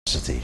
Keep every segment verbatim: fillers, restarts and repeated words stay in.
City.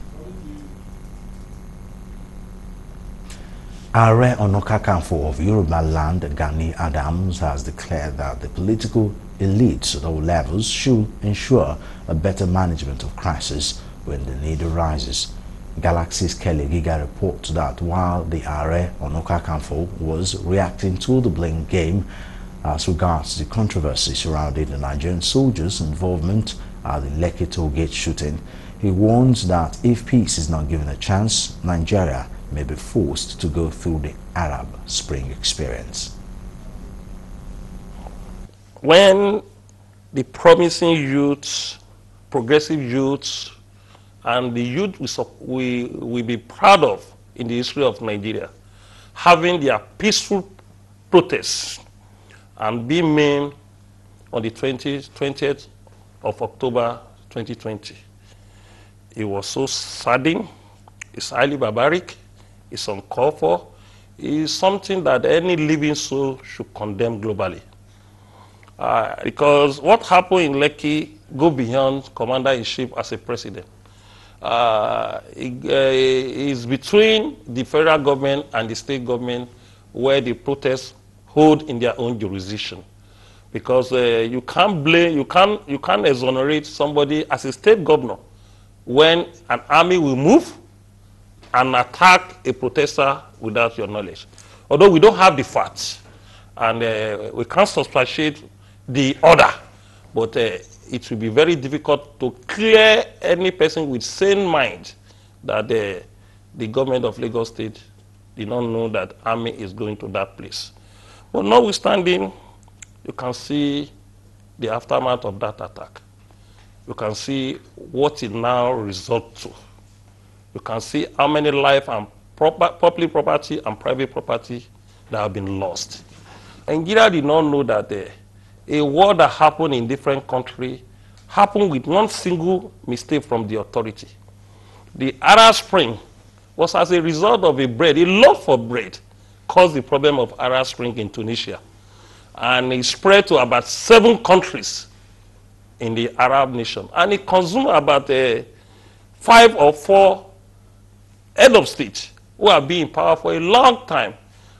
Ààrẹ Ọ̀nà Kakanfò of Yoruba land, Gani Adams, has declared that the political elites at all levels should ensure a better management of crisis when the need arises. Galaxy's Kelly Giga reports that while the Ààrẹ Ọ̀nà Kakanfò was reacting to the blame game as regards the controversy surrounding the Nigerian soldiers' involvement at the Lekki toll gate shooting, he warns that if peace is not given a chance, Nigeria may be forced to go through the Arab Spring experience. When the promising youths, progressive youths, and the youth we will we be proud of in the history of Nigeria, having their peaceful protests and being maimed on the twentieth of October twenty twenty. It was so saddening, it's highly barbaric, it's uncalled for, it's something that any living soul should condemn globally. Uh, because what happened in Lekki go beyond commander-in-chief as a president. Uh, it, uh, it's between the federal government and the state government where the protests hold in their own jurisdiction. Because uh, you can't blame, you can't, you can't exonerate somebody as a state governor when an army will move and attack a protester without your knowledge. Although we don't have the facts and uh, we can't substantiate the order, but uh, it will be very difficult to clear any person with sane mind that uh, the government of Lagos State did not know that army is going to that place. But notwithstanding, you can see the aftermath of that attack. You can see what it now results to. You can see how many life and proper, public property and private property that have been lost. Nigeria did not know that uh, a war that happened in different countries happened with one single mistake from the authority. The Arab Spring was as a result of a bread, a love for bread, caused the problem of Arab Spring in Tunisia. And it spread to about seven countries in the Arab nation. And it consumed about uh, five or four head of state who have been in power for a long time.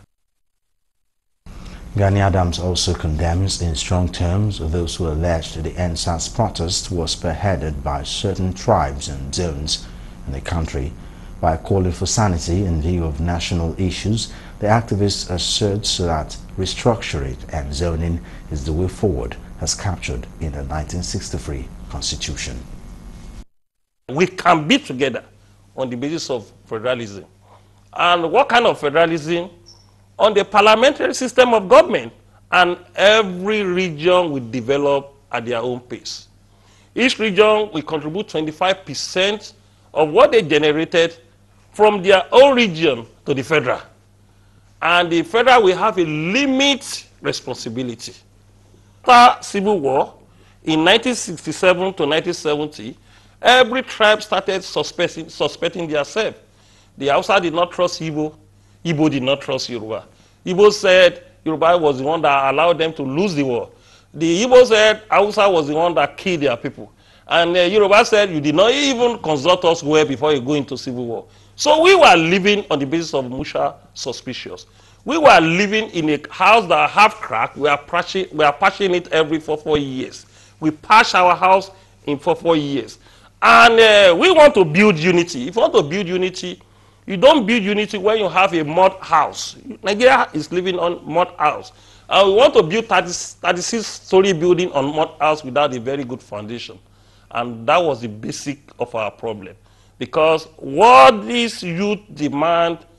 Gani Adams also condemns in strong terms those who alleged the End SARS protest was spearheaded by certain tribes and zones in the country. By calling for sanity in view of national issues, the activist asserts that restructuring and zoning is the way forward, as captured in the nineteen sixty-three Constitution. We can be together on the basis of federalism. And what kind of federalism? On the parliamentary system of government. And every region will develop at their own pace. Each region will contribute twenty-five percent of what they generated from their own region to the federal. And the federal will have a limit responsibility. After Civil War, in nineteen sixty-seven to nineteen seventy, every tribe started suspecting, suspecting themselves. The Hausa did not trust Igbo. Igbo did not trust Yoruba. Igbo said Yoruba was the one that allowed them to lose the war. The Igbo said Hausa was the one that killed their people. And uh, Yoruba said, you did not even consult us well before you go into civil war. So we were living on the basis of mutual suspicions. We were living in a house that half cracked. We are patching, we are patching it every four, four years. We patch our house in four, four years. And uh, we want to build unity. If you want to build unity, you don't build unity when you have a mud house. Nigeria is living on mud house. And we want to build thirty-six story building on mud house without a very good foundation. And that was the basic of our problem. Because what these youth demand